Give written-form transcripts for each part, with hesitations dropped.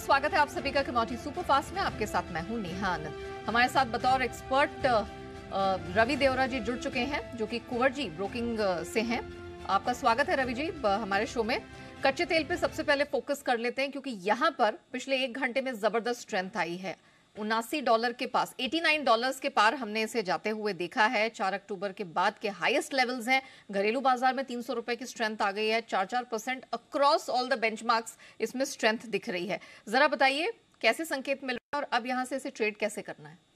स्वागत है आप सभी का कमोडिटी सुपरफास्ट में। आपके साथ मैं हूं नेहा आनंद। हमारे साथ बतौर एक्सपर्ट रवि देवरा जी जुड़ चुके हैं, जो कि कुंवरजी ब्रोकिंग से हैं। आपका स्वागत है रवि जी हमारे शो में। कच्चे तेल पे सबसे पहले फोकस कर लेते हैं, क्योंकि यहां पर पिछले 1 घंटे में जबरदस्त स्ट्रेंथ आई है। $79 के पास, $89 के पार हमने इसे जाते हुए देखा है। 4 अक्टूबर के बाद के हाईएस्ट लेवल्स हैं। घरेलू बाजार में 300 रुपए की स्ट्रेंथ आ गई है। 4% अक्रॉस ऑल द बेंचमार्क्स इसमें स्ट्रेंथ दिख रही है। जरा बताइए कैसे संकेत मिल रहा है और अब यहां से इसे ट्रेड कैसे करना है?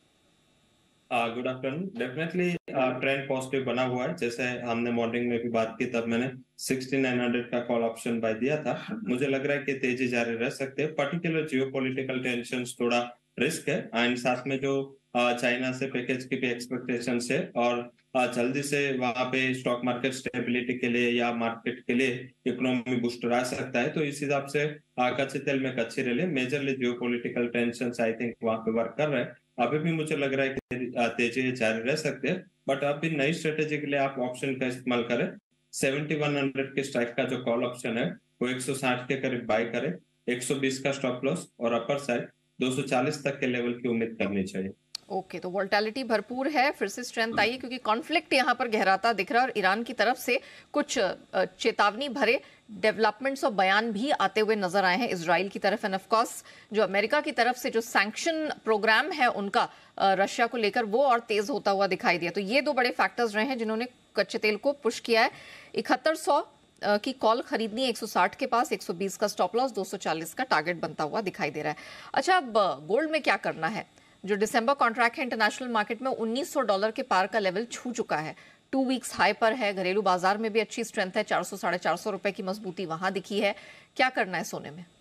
Good afternoon. Definitely trend positive बना हुआ है। जैसे हमने मॉर्निंग में भी बात की, तब मैंने 6900 का कॉल ऑप्शन बाय दिया था। मुझे लग रहा है कि तेजी जारी रह सकते हैं। पर्टिकुलर जियोपॉलिटिकल टेंशंस थोड़ा रिस्क है, एंड साथ में जो चाइना से पैकेज की भी एक्सपेक्टेशंस है, और जल्दी से वहां पे स्टॉक मार्केट स्टेबिलिटी के लिए या मार्केट के लिए इकोनॉमी बूस्टर आ सकता है। तो इस हिसाब से कच्चे तेल में कच्ची rally, mainly geopolitical tensions I think वहां पे वर्क कर रहे हैं। अभी भी मुझे लग रहा है कि तेजी जारी रह सकते हैं, बट अभी नई स्ट्रेटेजी के लिए आप ऑप्शन का इस्तेमाल करें। 7100 के स्ट्राइक का जो कॉल ऑप्शन है वो 160 के करीब बाय करें, 120 का स्टॉप लॉस, और अपर साइड 240 तक के लेवल की उम्मीद करनी चाहिए। ओके, तो वोलेटिलिटी भरपूर है, फिर से स्ट्रेंथ आई है, क्योंकि कॉन्फ्लिक्ट यहां पर गहराता दिख रहा है और ईरान की तरफ से कुछ चेतावनी भरे डेवलपमेंट्स और बयान भी आते हुए नजर आए हैं इजराइल की तरफ। एंड ऑफ कोर्स जो अमेरिका की तरफ से जो सैंक्शन प्रोग्राम है उनका रशिया को लेकर, वो और तेज होता हुआ दिखाई दिया। तो ये 2 बड़े फैक्टर्स रहे हैं जिन्होंने कच्चे तेल को पुश किया है। 7100 की कॉल खरीदनी है 160 के पास, 120 का स्टॉप लॉस, 240 का टारगेट बनता हुआ दिखाई दे रहा है। अच्छा, अब गोल्ड में क्या करना है? जो दिसंबर कॉन्ट्रैक्ट है इंटरनेशनल मार्केट में $1900 के पार का लेवल छू चुका है, 2 वीक्स हाई पर है। घरेलू बाजार में भी अच्छी स्ट्रेंथ है, 400 साढ़े 400 रुपए की मजबूती वहां दिखी है। क्या करना है सोने में?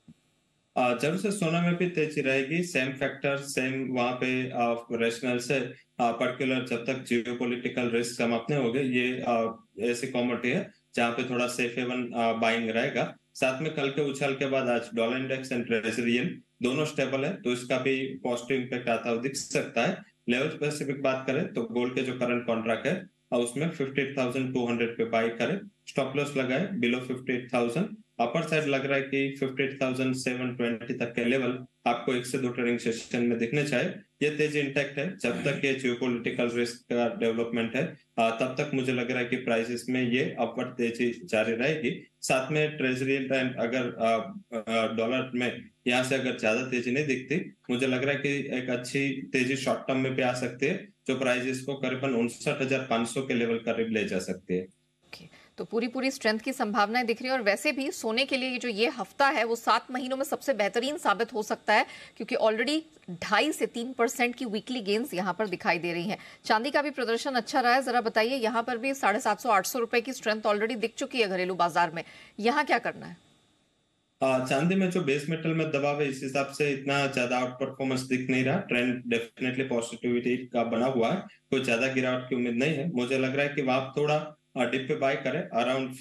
जब से सोना में भी तेजी रहेगी, सेम फैक्टर सेम वहां पे रेशनल से पर्टिकुलर, जब तक जियोपॉलिटिकल रिस्क समाप्त नहीं हो गए, ये ऐसी कॉमोडिटी है जहां पे थोड़ा सेफ हेवन बाइंग रहेगा। साथ में कल के उछाल के बाद आज dollar index and treasury yield दोनों स्टेबल है, तो इसका भी पॉजिटिव इंपैक्ट आता हुआ दिख सकता है। लेवल स्पेसिफिक बात करें तो गोल्ड के जो करंट कॉन्ट्रैक्ट है उसमें 58,200 पे बाई करें, स्टॉप लॉस लगाए बिलो 58,000। अपर साइड लग रहा है कि 58,720 तक के लेवल आपको 1 से 2 ट्रेडिंग सेशन में दिखने चाहिए। ये तेजी इंटैक्ट है जब तक ये जियोपॉलिटिकल रिस्क का डेवलपमेंट है, तब तक मुझे लग रहा है कि प्राइसेस में ये अपवर्ड तेजी जारी रहेगी। साथ में ट्रेजरी एंड अगर डॉलर में यहाँ से अगर ज्यादा तेजी नहीं दिखती, मुझे लग रहा है कि एक अच्छी तेजी शॉर्ट टर्म में भी आ सकती है, जो प्राइसेस को करीबन 59,500 के लेवल करीब ले जा सकती है। तो पूरी स्ट्रेंथ की संभावनाएं दिख रही है। और वैसे भी सोने के लिए जो ये हफ्ता है वो 7 महीनों में सबसे बेहतरीन साबित हो सकता है, क्योंकि ऑलरेडी 2.5 से 3% की वीकली गेन्स यहां पर दिखाई दे रही हैं। चांदी का भी प्रदर्शन अच्छा रहा है। जरा बताइए, यहां पर भी 750-800 रुपए की स्ट्रेंथ ऑलरेडी दिख चुकी है घरेलू बाजार में। यहां क्या करना है? चांदी में जो बेस मेटल में दबाव है, इस हिसाब से इतना ज्यादा आउट परफॉर्मेंस दिख नहीं रहा। ट्रेंड डेफिनेटली पॉजिटिविटी का बना हुआ है, कोई ज्यादा गिरावट की उम्मीद नहीं है। मुझे लग रहा है कि वहां थोड़ा डिप पे बाय करें, अराउंड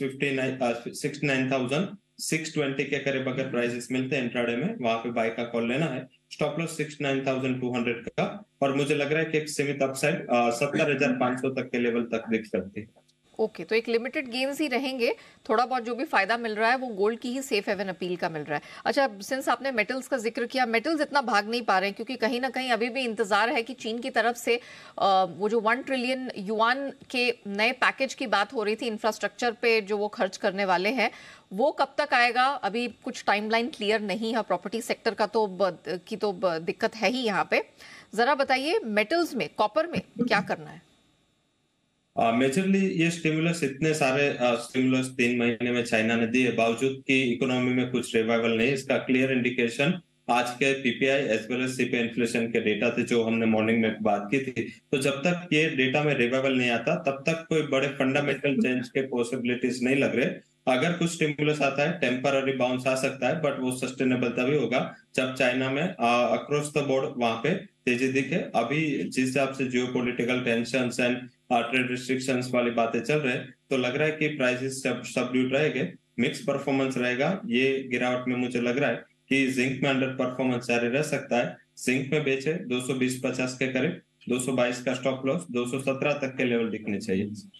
69,620 के करीब अगर प्राइसेस मिलते हैं इंट्राडे में, वहां पे बाय का कॉल लेना है। स्टॉप लॉस 69,200 का, और मुझे लग रहा है कि एक सीमित अपसाइड 70,500 तक के लेवल तक दिख सकती है। ओके, तो एक लिमिटेड गेन्स ही रहेंगे। थोड़ा बहुत जो भी फायदा मिल रहा है वो गोल्ड की ही सेफ हेवन अपील का मिल रहा है। अच्छा, सिंस आपने मेटल्स का जिक्र किया, मेटल्स इतना भाग नहीं पा रहे हैं, क्योंकि कहीं ना कहीं अभी भी इंतजार है कि चीन की तरफ से वो जो 1 ट्रिलियन युआन के नए पैकेज की बात हो रही थी इंफ्रास्ट्रक्चर पे, जो वो खर्च करने वाले हैं, वो कब तक आएगा? अभी कुछ टाइमलाइन क्लियर नहीं है। प्रॉपर्टी सेक्टर का तो दिक्कत है ही यहाँ पे। जरा बताइए, मेटल्स में, कॉपर में क्या करना है? मेजरली ये स्टिमुलस, इतने सारे स्टिमुलस 3 महीने में चाइना ने दिए, बावजूद कि इकोनॉमी में कुछ रिवाइवल नहीं। इसका क्लियर इंडिकेशन आज के PPI as well as CPI inflation के डेटा थे, जो हमने मॉर्निंग में बात की थी। तो जब तक ये डेटा में रिवाइवल नहीं आता, तब तक कोई बड़े फंडामेंटल चेंज के पॉसिबिलिटीज नहीं लग रहे। अगर कुछ स्टिमुलस आता है, टेम्पररी बाउंस आ सकता है, बट वो सस्टेनेबल तभी होगा जब चाइना में अक्रॉस द बोर्ड वहां पे तेजी दिखे। अभी जिस हिसाब से geopolitical tensions and trade restrictions वाली बातें चल रहे हैं, तो लग रहा है कि प्राइसेस सबड्यूट रहेंगे, मिक्स परफॉर्मेंस रहेगा। ये गिरावट में मुझे लग रहा है कि जिंक में अंडर परफॉर्मेंस जारी रह सकता है। जिंक में बेचे 220-50 के करीब, 222 का स्टॉप लॉस, 217 तक के लेवल दिखने चाहिए।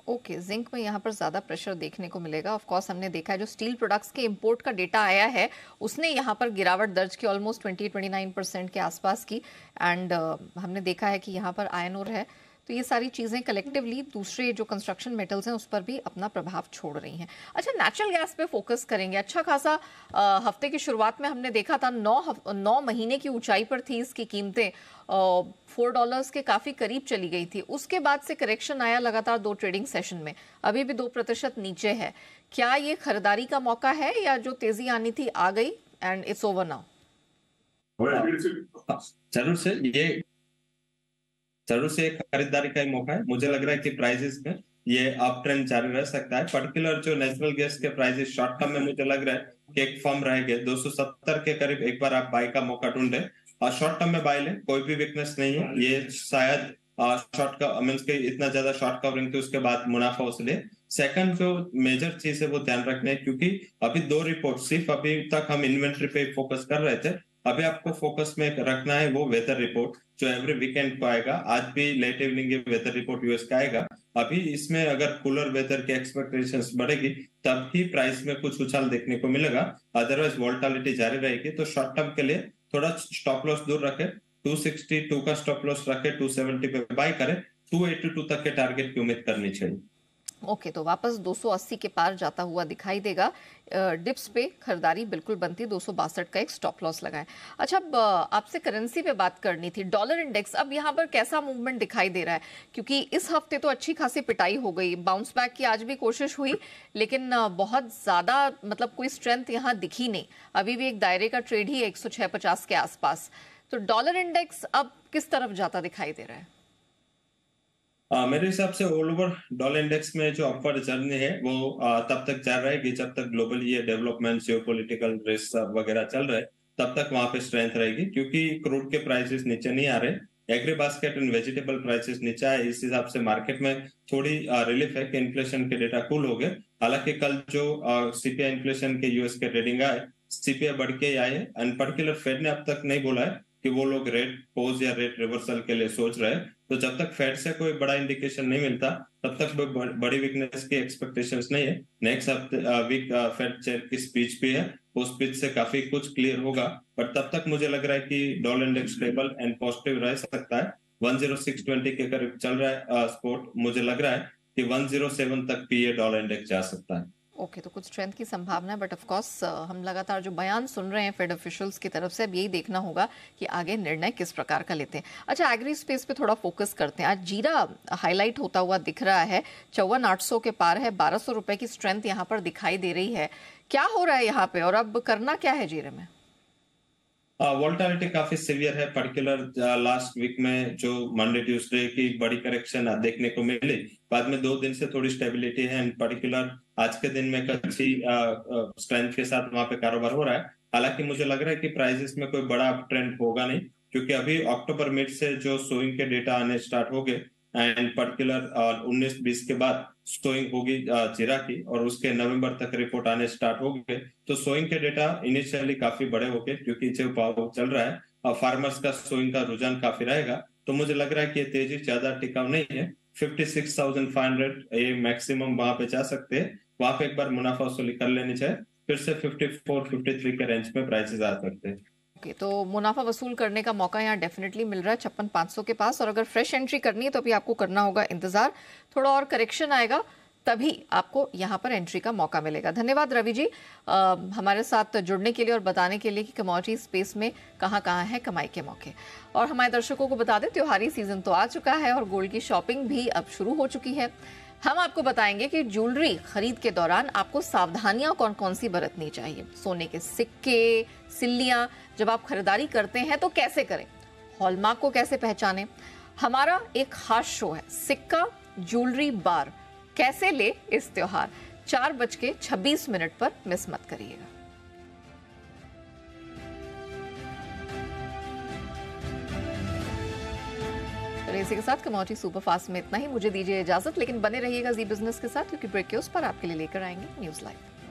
ओके, जिंक में यहाँ पर ज्यादा प्रेशर देखने को मिलेगा। ऑफ कोर्स हमने देखा है जो स्टील प्रोडक्ट्स के इंपोर्ट का डेटा आया है उसने यहाँ पर गिरावट दर्ज की ऑलमोस्ट 20-29% के आसपास की। एंड हमने देखा है कि यहाँ पर आयरन ओर है, तो ये सारी चीज़ें कलेक्टिवली दूसरे जो कंस्ट्रक्शन मेटल्स हैं उस पर भी अपना प्रभाव छोड़ रही हैं। अच्छा, नेचुरल गैस पे फोकस करेंगे। अच्छा खासा हफ्ते की शुरुआत में हमने देखा था 9 महीने की ऊंचाई पर थी इसकी कीमतें, $4 के काफ़ी करीब चली गई थी। उसके बाद से करेक्शन आया लगातार 2 ट्रेडिंग सेशन में, अभी भी 2% नीचे है। क्या ये खरीदारी का मौका है या जो तेजी आनी थी आ गई एंड इट्स ओवर नाउ? जरूर से एक खरीदारी का ही मौका है। मुझे लग रहा है कि प्राइसेस में ये अप ट्रेंड जारी रह सकता है। पर्टिकुलर जो नेचुरल गैस के प्राइसेस शॉर्ट टर्म में मुझे लग रहा है कि एक फर्म रहेंगे 270 के करीब एक बार आप बाय का मौका ढूंढे और शॉर्ट टर्म में बाय लें, कोई भी वीकनेस नहीं है। ये शायद शॉर्ट का मींस के इतना ज्यादा शॉर्ट कवरिंग थी उसके बाद मुनाफा उसले। सेकंड जो मेजर चीज है वो ध्यान रखना है, क्योंकि अभी 2 रिपोर्ट सिर्फ अभी तक हम इन्वेंट्री पे फोकस कर रहे थे, अभी आपको फोकस में रखना है वो वेदर रिपोर्ट जो एवरी वीकेंड को आएगा। आज भी late evening weather report US का आएगा। अभी इसमें अगर कूलर वेदर के एक्सपेक्टेशंस बढ़ेगी तब ही प्राइस में कुछ उछाल देखने को मिलेगा, अदरवाइज वोलेटिलिटी जारी रहेगी। तो शॉर्ट टर्म के लिए थोड़ा स्टॉप लॉस दूर रखे, 262 का स्टॉप लॉस रखे, 270 पे बाय करे, 282 तक के टारगेट की उम्मीद करनी चाहिए। ओके, तो वापस 280 के पार जाता हुआ दिखाई देगा। डिप्स पे खरीदारी बिल्कुल बनती, 262 का एक स्टॉप लॉस लगाए। अच्छा, अब आपसे करेंसी पे बात करनी थी। डॉलर इंडेक्स अब यहाँ पर कैसा मूवमेंट दिखाई दे रहा है? क्योंकि इस हफ्ते तो अच्छी खासी पिटाई हो गई, बाउंस बैक की आज भी कोशिश हुई, लेकिन बहुत ज्यादा मतलब कोई स्ट्रेंथ यहाँ दिखी नहीं। अभी भी एक दायरे का ट्रेड ही 106.50 के आसपास। तो डॉलर इंडेक्स अब किस तरफ जाता दिखाई दे रहा है? मेरे हिसाब से ऑल ओवर डॉलर इंडेक्स में जो अपवर्ड जर्नी है वो तब तक जारी रहेगी जब तक ग्लोबली ये डेवलपमेंट जियोपॉलिटिकल रिस्क वगैरह चल रहे, तब तक वहां पे स्ट्रेंथ रहेगी। क्योंकि क्रूड के प्राइसेस नीचे नहीं आ रहे, agri basket and vegetable prices नीचे आए, इस हिसाब से मार्केट में थोड़ी रिलीफ है कि इन्फ्लेशन के डेटा कूल हो गए। हालांकि कल जो सीपीआई इन्फ्लेशन के यूएस के रीडिंग आए, सीपीआई बढ़ के आए हैं। एंड पर्टिकुलर फेड ने अब तक नहीं बोला है कि वो लोग रेट पोज या रेट रिवर्सल के लिए सोच रहे हैं। तो जब तक फेड से कोई बड़ा इंडिकेशन नहीं मिलता तब तक बड़ी वीकनेस की एक्सपेक्टेशंस नहीं है। नेक्स्ट वीक फेड चेयर की स्पीच भी है, वो स्पीच से काफी कुछ क्लियर होगा। बट तब तक मुझे लग रहा है कि dollar index stable and positive रह सकता है। 10620 के करीब चल रहा है स्पोर्ट, मुझे लग रहा है कि 107 तक भी ये डॉलर इंडेक्स जा सकता है। ओके, तो कुछ स्ट्रेंथ की संभावना है, बट ऑफ कोर्स हम लगातार जो बयान सुन रहे हैं फेड ऑफिशियल्स की तरफ से, अब यही देखना होगा कि आगे निर्णय किस प्रकार का लेते हैं। अच्छा, एग्री स्पेस पे थोड़ा फोकस करते हैं। आज जीरा हाईलाइट होता हुआ दिख रहा है, 54,800 के पार है, 1200 रुपए की स्ट्रेंथ यहाँ पर दिखाई दे रही है। क्या हो रहा है यहाँ पे और अब करना क्या है जीरे में? वोलेटिलिटी काफी सीवियर है। पर्टिकुलर लास्ट वीक में जो मंडे ट्यूसडे की बड़ी करेक्शन देखने को मिली, बाद में 2 दिन से थोड़ी स्टेबिलिटी है। एंड पर्टिकुलर आज के दिन में एक अच्छी स्ट्रेंथ के साथ वहां पे कारोबार हो रहा है। हालांकि मुझे लग रहा है कि प्राइसेस में कोई बड़ा ट्रेंड होगा नहीं, क्योंकि अभी अक्टूबर मिड से जो सोइंग के डेटा आने स्टार्ट हो गए एंड पर्टिकुलर 19-20 के बाद सोइंग होगी जीरा की, और उसके नवंबर तक रिपोर्ट आने स्टार्ट हो गए। तो सोइंग के डेटा इनिशियली काफी बड़े हो गए, क्योंकि जो भाव चल रहा है और फार्मर्स का सोइंग का रुझान काफी रहेगा। तो मुझे लग रहा है कि ये तेजी ज्यादा टिकाऊ नहीं है। 56,500 ये मैक्सिमम वहां पे जा सकते हैं, वहां पे एक बार मुनाफा वसूली कर लेनी चाहिए, फिर से 54-53 के रेंज में प्राइसेस आ सकते हैं। तो मुनाफा वसूल करने का मौका यहाँ डेफिनेटली मिल रहा है 56,500 के पास। और अगर फ्रेश एंट्री करनी है तो अभी आपको करना होगा इंतजार, थोड़ा और करेक्शन आएगा तभी आपको यहाँ पर एंट्री का मौका मिलेगा। धन्यवाद रवि जी हमारे साथ जुड़ने के लिए और बताने के लिए कि कमोडिटी स्पेस में कहाँ कहाँ है कमाई के मौके। और हमारे दर्शकों को बता दें, त्योहारी सीजन तो आ चुका है और गोल्ड की शॉपिंग भी अब शुरू हो चुकी है। हम आपको बताएंगे कि ज्वेलरी खरीद के दौरान आपको सावधानियां कौन कौन सी बरतनी चाहिए। सोने के सिक्के, सिल्लियां जब आप खरीदारी करते हैं तो कैसे करें, हॉलमार्क को कैसे पहचानें। हमारा एक खास शो है सिक्का ज्वेलरी बार, कैसे ले इस त्योहार, 4:26 पर मिस मत करिएगा। इसी के साथ कमोडिटी सुपरफास्ट में इतना ही। मुझे दीजिए इजाजत, लेकिन बने रहिएगा जी बिजनेस के साथ, क्योंकि ब्रेक के उस पर आपके लिए लेकर आएंगे न्यूज लाइव।